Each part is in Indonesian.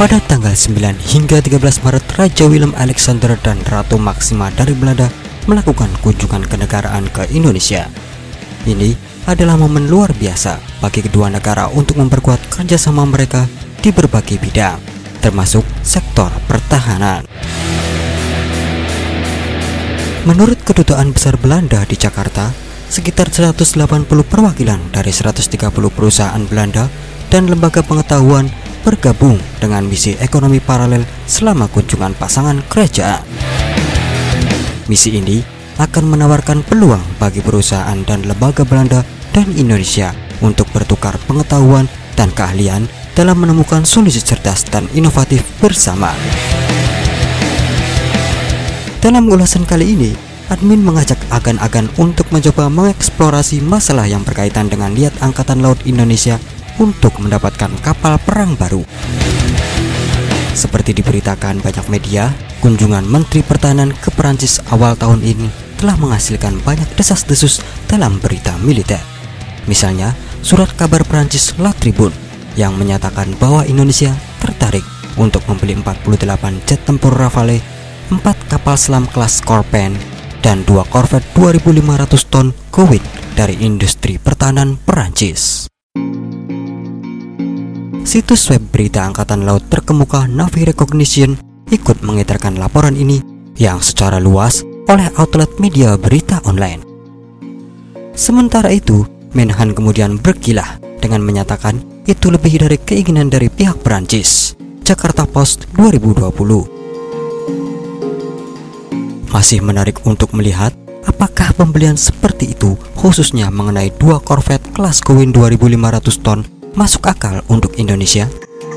Pada tanggal 9 hingga 13 Maret, Raja Willem Alexander dan Ratu Maxima dari Belanda melakukan kunjungan kenegaraan ke Indonesia. Ini adalah momen luar biasa bagi kedua negara untuk memperkuat kerjasama mereka di berbagai bidang, termasuk sektor pertahanan. Menurut Kedutaan Besar Belanda di Jakarta, sekitar 180 perwakilan dari 130 perusahaan Belanda dan lembaga pengetahuan bergabung dengan misi ekonomi paralel selama kunjungan pasangan kerajaan. Misi ini akan menawarkan peluang bagi perusahaan dan lembaga Belanda dan Indonesia untuk bertukar pengetahuan dan keahlian dalam menemukan solusi cerdas dan inovatif bersama. Dalam ulasan kali ini, admin mengajak agan-agan untuk mencoba mengeksplorasi masalah yang berkaitan dengan niat Angkatan Laut Indonesia untuk mendapatkan kapal perang baru. Seperti diberitakan banyak media, kunjungan Menteri Pertahanan ke Perancis awal tahun ini telah menghasilkan banyak desas-desus dalam berita militer. Misalnya, surat kabar Perancis La Tribune yang menyatakan bahwa Indonesia tertarik untuk membeli 48 jet tempur Rafale, 4 kapal selam kelas Scorpion, dan 2 korvet 2.500 ton Gowin dari industri pertahanan Perancis. Situs web berita Angkatan Laut terkemuka Navy Recognition ikut mengedarkan laporan ini yang secara luas oleh outlet media berita online. Sementara itu, Menhan kemudian berkilah dengan menyatakan itu lebih dari keinginan dari pihak Perancis. Jakarta Post 2020. Masih menarik untuk melihat apakah pembelian seperti itu, khususnya mengenai 2 korvet kelas Gowin 2.500 ton, masuk akal untuk Indonesia.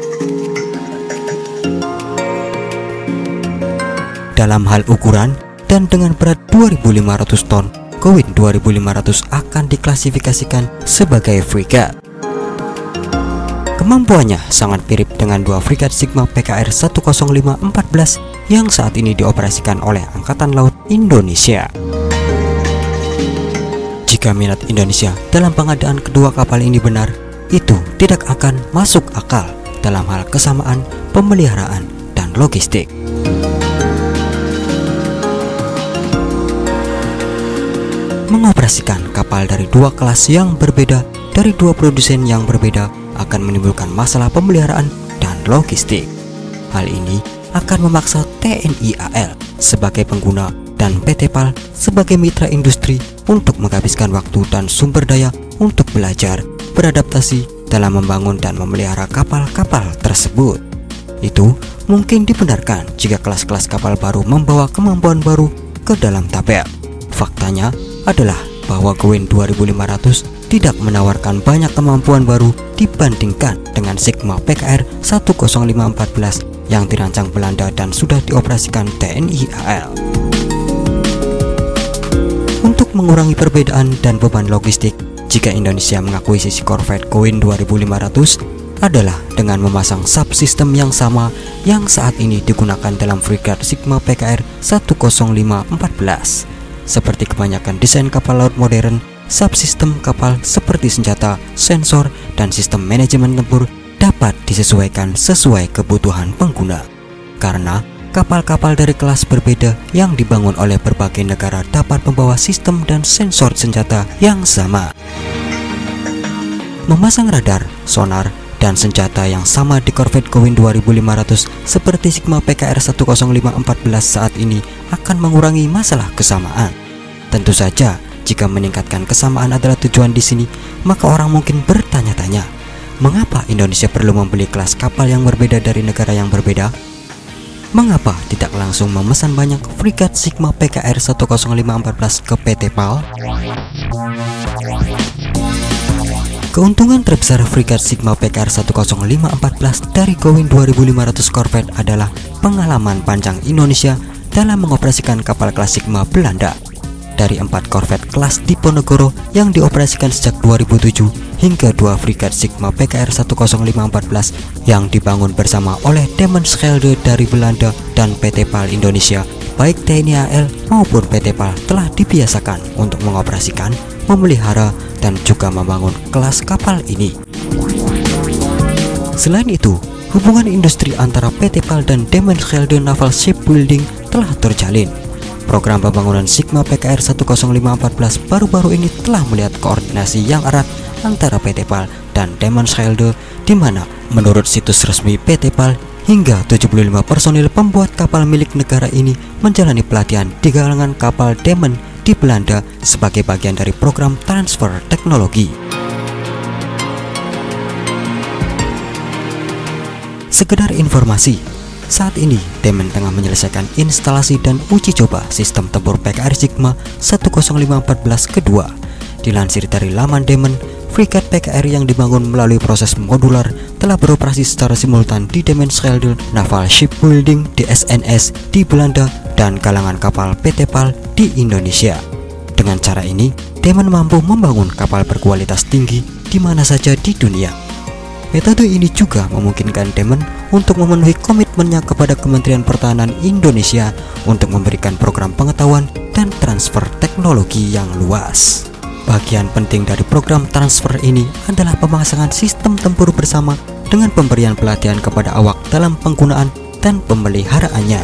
Dalam hal ukuran dan dengan berat 2.500 ton, Gowin 2.500 akan diklasifikasikan sebagai frigat. Kemampuannya sangat mirip dengan 2 frigat Sigma PKR 10514 yang saat ini dioperasikan oleh Angkatan Laut Indonesia. Jika minat Indonesia dalam pengadaan kedua kapal ini benar, itu tidak akan masuk akal dalam hal kesamaan pemeliharaan dan logistik. Mengoperasikan kapal dari 2 kelas yang berbeda dari 2 produsen yang berbeda akan menimbulkan masalah pemeliharaan dan logistik. Hal ini akan memaksa TNI AL sebagai pengguna dan PT PAL sebagai mitra industri untuk menghabiskan waktu dan sumber daya untuk belajar, beradaptasi dalam membangun dan memelihara kapal-kapal tersebut. Itu mungkin dibenarkan jika kelas-kelas kapal baru membawa kemampuan baru ke dalam tabel. Faktanya adalah bahwa Gowin 2500 tidak menawarkan banyak kemampuan baru dibandingkan dengan Sigma PKR 10514 yang dirancang Belanda dan sudah dioperasikan TNI AL. Untuk mengurangi perbedaan dan beban logistik, jika Indonesia mengakuisisi korvet Gowin 2500 adalah dengan memasang subsistem yang sama yang saat ini digunakan dalam frigat Sigma PKR 10514. Seperti kebanyakan desain kapal laut modern, subsistem kapal seperti senjata, sensor, dan sistem manajemen tempur dapat disesuaikan sesuai kebutuhan pengguna. Karena kapal-kapal dari kelas berbeda yang dibangun oleh berbagai negara dapat membawa sistem dan sensor senjata yang sama. Memasang radar, sonar, dan senjata yang sama di korvet Gowin 2500 seperti Sigma PKR 10514 saat ini akan mengurangi masalah kesamaan. Tentu saja, jika meningkatkan kesamaan adalah tujuan di sini, maka orang mungkin bertanya-tanya, mengapa Indonesia perlu membeli kelas kapal yang berbeda dari negara yang berbeda? Mengapa tidak langsung memesan banyak frigat Sigma PKR 10514 ke PT PAL? Keuntungan terbesar frigat Sigma PKR 10514 dari Gowin 2500 korvet adalah pengalaman panjang Indonesia dalam mengoperasikan kapal kelas Sigma Belanda. Dari 4 korvet kelas Diponegoro yang dioperasikan sejak 2007 hingga 2 frigat Sigma PKR 10514 yang dibangun bersama oleh Demenschelde dari Belanda dan PT PAL Indonesia, baik TNI AL maupun PT PAL telah dibiasakan untuk mengoperasikan, memelihara, dan juga membangun kelas kapal ini. Selain itu, hubungan industri antara PT PAL dan Demenschelde Naval Shipbuilding telah terjalin. Program pembangunan Sigma PKR 10514 baru-baru ini telah melihat koordinasi yang erat antara PT PAL dan Demenschelde, di mana menurut situs resmi PT PAL hingga 75 personil pembuat kapal milik negara ini menjalani pelatihan di galangan kapal Demen di Belanda sebagai bagian dari program transfer teknologi. Sekedar informasi, saat ini Demen tengah menyelesaikan instalasi dan uji coba sistem tempur PKR Sigma 10514 kedua. Dilansir dari laman Demen, frigat PKR yang dibangun melalui proses modular telah beroperasi secara simultan di Demenschelde Naval Shipbuilding DSNS di Belanda dan galangan kapal PT PAL di Indonesia. Dengan cara ini, Demen mampu membangun kapal berkualitas tinggi di mana saja di dunia. Metode ini juga memungkinkan Demen untuk memenuhi komitmennya kepada Kementerian Pertahanan Indonesia untuk memberikan program pengetahuan dan transfer teknologi yang luas. Bagian penting dari program transfer ini adalah pemasangan sistem tempur bersama dengan pemberian pelatihan kepada awak dalam penggunaan dan pemeliharaannya.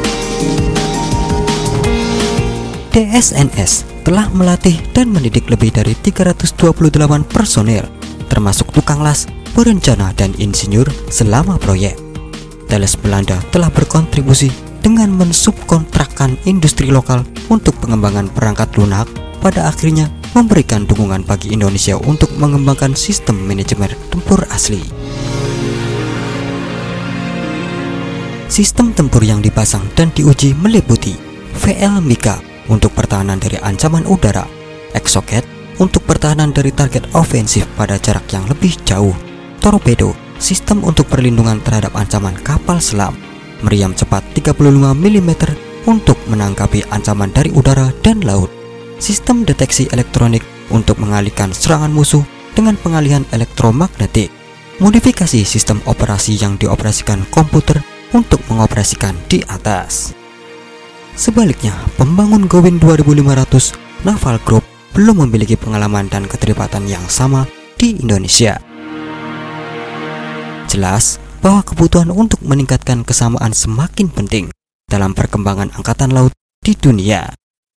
DSNS telah melatih dan mendidik lebih dari 328 personel, termasuk tukang las, perencana, dan insinyur selama proyek. Thales Belanda telah berkontribusi dengan mensubkontrakkan industri lokal untuk pengembangan perangkat lunak, pada akhirnya memberikan dukungan bagi Indonesia untuk mengembangkan sistem manajemen tempur asli. Sistem tempur yang dipasang dan diuji meliputi VL Mika untuk pertahanan dari ancaman udara, Exocet untuk pertahanan dari target ofensif pada jarak yang lebih jauh, Torpedo sistem untuk perlindungan terhadap ancaman kapal selam, meriam cepat 35 mm untuk menangkapi ancaman dari udara dan laut, sistem deteksi elektronik untuk mengalihkan serangan musuh dengan pengalihan elektromagnetik, modifikasi sistem operasi yang dioperasikan komputer untuk mengoperasikan di atas. Sebaliknya, pembangun Gowin 2500 Naval Group belum memiliki pengalaman dan keterlibatan yang sama di Indonesia. Jelas bahwa kebutuhan untuk meningkatkan kesamaan semakin penting dalam perkembangan angkatan laut di dunia.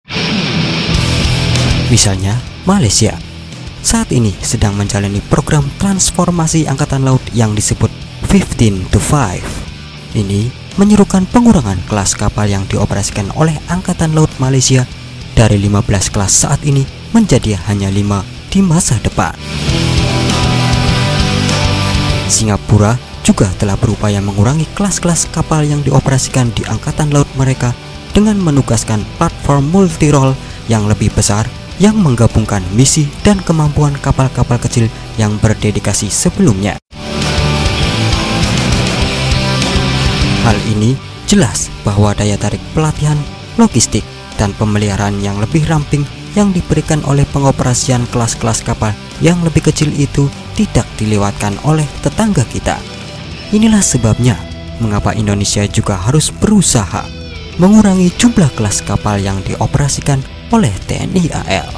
Misalnya, Malaysia saat ini sedang menjalani program transformasi angkatan laut yang disebut 15 to 5. Ini menyerukan pengurangan kelas kapal yang dioperasikan oleh Angkatan Laut Malaysia dari 15 kelas saat ini menjadi hanya 5 di masa depan. Singapura juga telah berupaya mengurangi kelas-kelas kapal yang dioperasikan di Angkatan Laut mereka dengan menugaskan platform multi-role yang lebih besar yang menggabungkan misi dan kemampuan kapal-kapal kecil yang berdedikasi sebelumnya. Hal ini jelas bahwa daya tarik pelatihan, logistik, dan pemeliharaan yang lebih ramping yang diberikan oleh pengoperasian kelas-kelas kapal yang lebih kecil itu tidak dilewatkan oleh tetangga kita. Inilah sebabnya mengapa Indonesia juga harus berusaha mengurangi jumlah kelas kapal yang dioperasikan oleh TNI AL.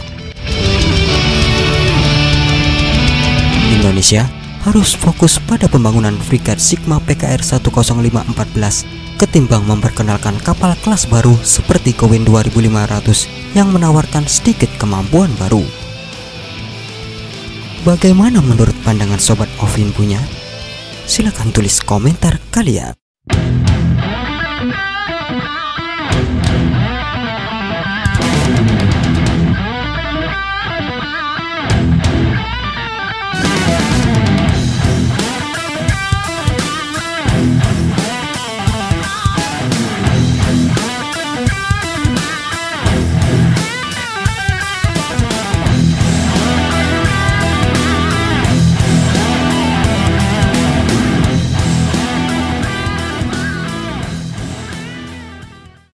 Indonesia harus fokus pada pembangunan frigat Sigma PKR 10514 ketimbang memperkenalkan kapal kelas baru seperti Gowin 2500 yang menawarkan sedikit kemampuan baru. Bagaimana menurut pandangan Sobat Ovin punya? Silakan tulis komentar kalian.